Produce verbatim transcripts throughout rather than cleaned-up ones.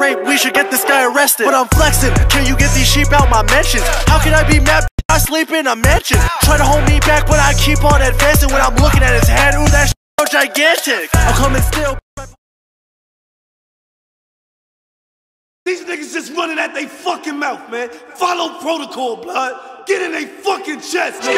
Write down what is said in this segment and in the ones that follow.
rape, we should get this guy arrested. But I'm flexing, can you get these sheep out my mentions? How can I be mad? I sleep in a mansion. Try to hold me back, but I keep on advancing. When I'm looking at his head, ooh, that so gigantic. I'm coming still. These niggas just running at they fucking mouth, man. Follow protocol, blood. Get in they fucking chest, nigga.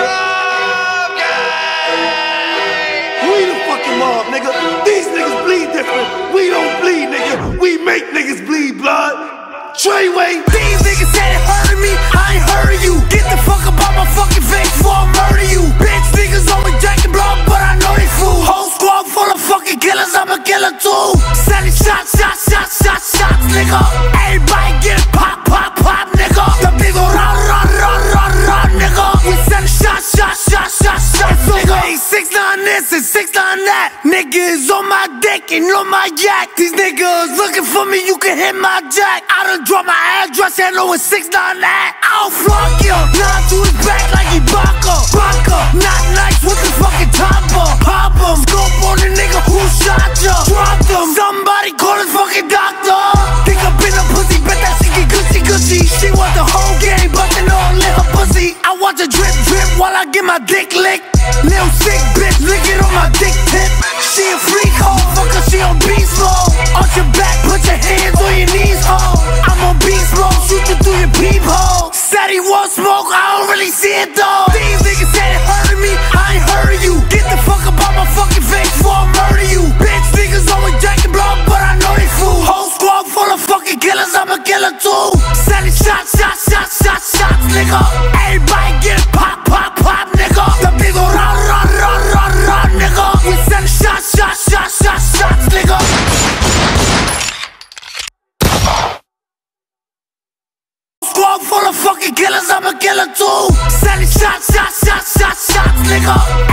We the fucking mob, nigga. These niggas bleed different. We don't bleed, nigga. We make niggas bleed, blood. Treyway. These niggas said it hurted me, I ain't hurting you. Get the fuck up on my fucking face before I murder you. Bitch niggas always drinking blood, but I know they fool. Whole squad full of fucking killers, I'm a killer too. Sending shots, shots, shots, shots, shots, nigga. Everybody get pop, pop, pop, nigga. The big ol' run, run, run, run, run, nigga. We sending shots, shots, shots, shots, shots, nigga. Hey, six nine this and six nine that. Niggas on my dick and on my yak. These niggas looking for me, you can hit my jack. I done drop my address, I know it's six nine that. I'll fuck you. Nine to his back like he Baka. Baka. Not nice with the fucking topper. Pop him. Scope on the nigga who shot ya. Drop him. Somebody call his fucking doctor. Think I've been a pussy, bet that she get gushy gushy. She want the whole game, but they know I'm her pussy. I watch her drip drip while I get my dick licked. Little sick bitch, lick it on my dick tip. She a freak hoe, fucker, she on beast mode. Arch your back, put your hands on your knees, ho. I'm on beast mode, shoot you through your peephole. Said he won't smoke, I don't really see it though. These niggas said it hurted me, I ain't hurting you. Get the fuck up on my fucking face before I murder you. Bitch niggas always drinking blood, but I know they fool. Whole squad full of fucking killers, I'm a killer too. Sending shots, shots, shots, shots, shots, nigga. Everybody get pop, pop, pop, nigga. The big ol' run, run, run, run, run, nigga. We sending shots, shots, shots, shots, shots, nigga. Squad full of fucking killers, I'm a killer too. Sending shots, shots, shots, shots, shots, nigga.